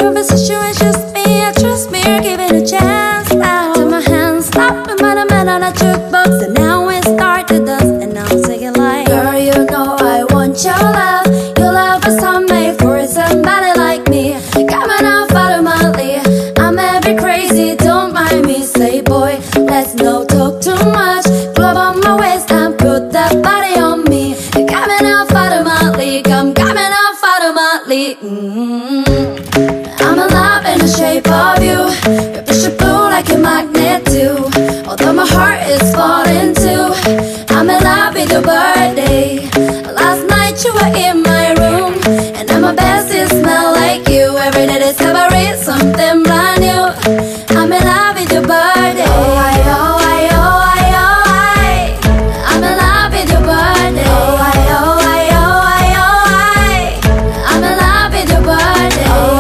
conversation is just me. I trust me, you're giving a chance now. Take my hands, stop, and put 'em in on a jukebox, and now we start to dance, and I'm singing like, girl, you know I want your love. Your love was handmade for somebody like me. Coming off automatically, I'm a bit crazy, don't mind me. Say, boy, let's not talk too much. Glove on my waist and put that body on me. Coming off automatically, coming off automatically. I'm in love in the shape of you. You push and pull like a magnet too. Although my heart is falling too, I'm in love with your birthday. Last night you were in my room, and now my besties smell like you. Every day discovery something brand new. I'm in love with your birthday. Oh, I'm in love with your birthday. Oh, I'm in love with your birthday. Oh,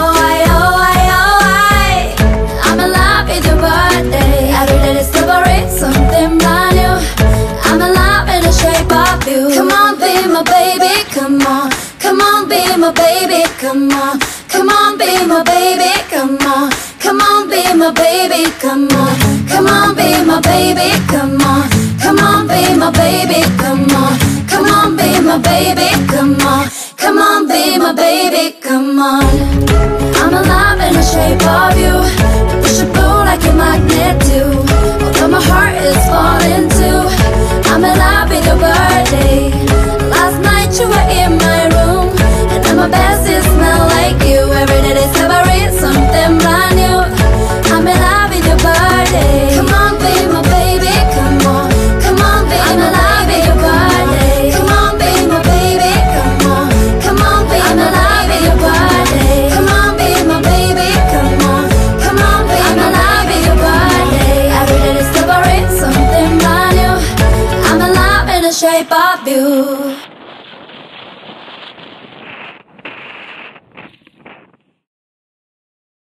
I'm in love with your birthday. Every day discovery something brand new. I'm in love in the shape of you. Come on, be my baby, come on. Come on, be my baby, come on. Come on, be my baby, come on. Come on, be my baby, come on. Come on, be my baby, come on. Come on, be my baby, come on. Come on, be my baby, come on. Come on, be my baby, come on. I'm in love in the shape of you. You push and pull like a magnet too. Although my heart is falling too, I'm in love with your birthday. Last night you were in my room, and now my besties smell like you. Every day discovery something brand new. I'm in love with your birthday. Come on, be my baby, come on. Come on, be I'm in love with your birthday. Come on, be my baby, come on. Come on, be I'm in love with your birthday. Come on, be my baby, come on. Come on, be I'm in love with your birthday. Every day discovering something brand new. I'm in love in the shape of you.